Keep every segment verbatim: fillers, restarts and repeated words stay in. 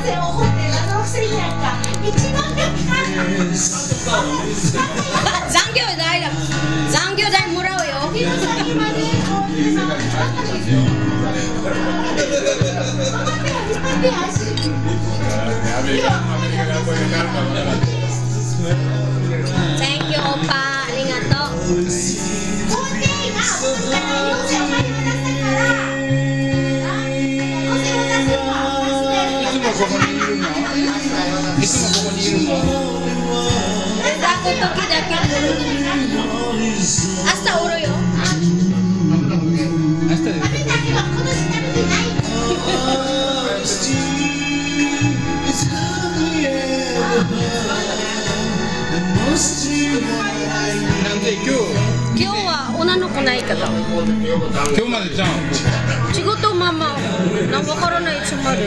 ぜ怒ってるあのくせになんか一番が聞かんの残業代だ残業代もらうよ今ねこうってさ Thank you オッパありがとうここにいるの？いつもここにいるの？ 抱く時だけ明日おるよ明日でなんで今日今日は女の子ないから今日までじゃん仕事ママなんわからないつまり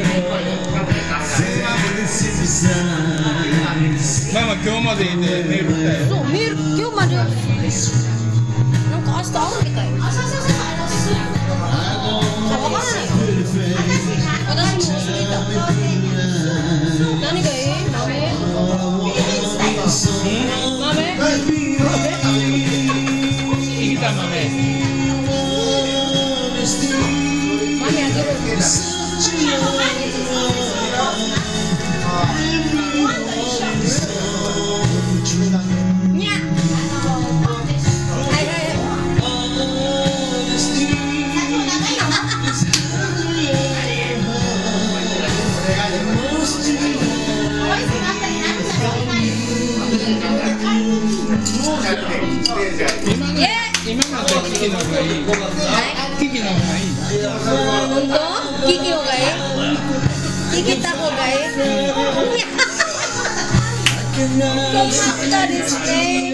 ママ今日までいてメール来たよそうメール今日までなんか明日会うみたいあそうそうそうわからないよ私も忘れた何がいい豆豆生きた豆豆あげるにゃはいはい今のとキキの方がいいキキの方がいい本当？キキの方がいい？キキた方がいい？よかったですね。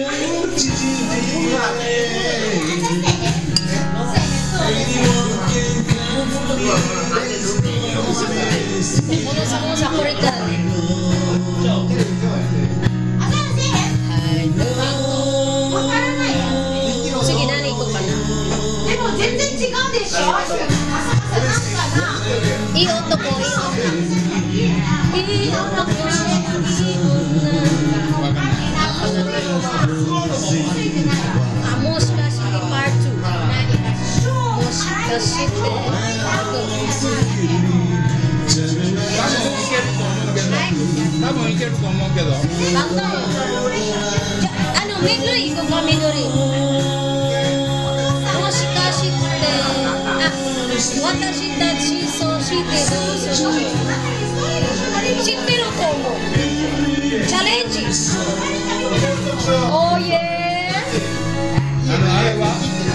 このサモサこれだ。次何行こうかな。 でも全然違うでしょ。 いい男いい女。いい男いいあ、もしかしてパーツもしかして多分いけると思うけどあの緑行こうか緑もしかしてあ、私たちそうしてどうする知ってると思うチャレンジおーイエーあのあれは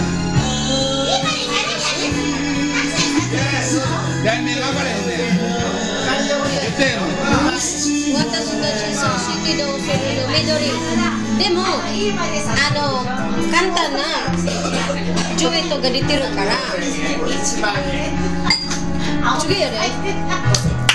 題名分かれへんねん言ってんの私たちそうしてどうするの緑でもあの簡単なジュエットが出てるから次やで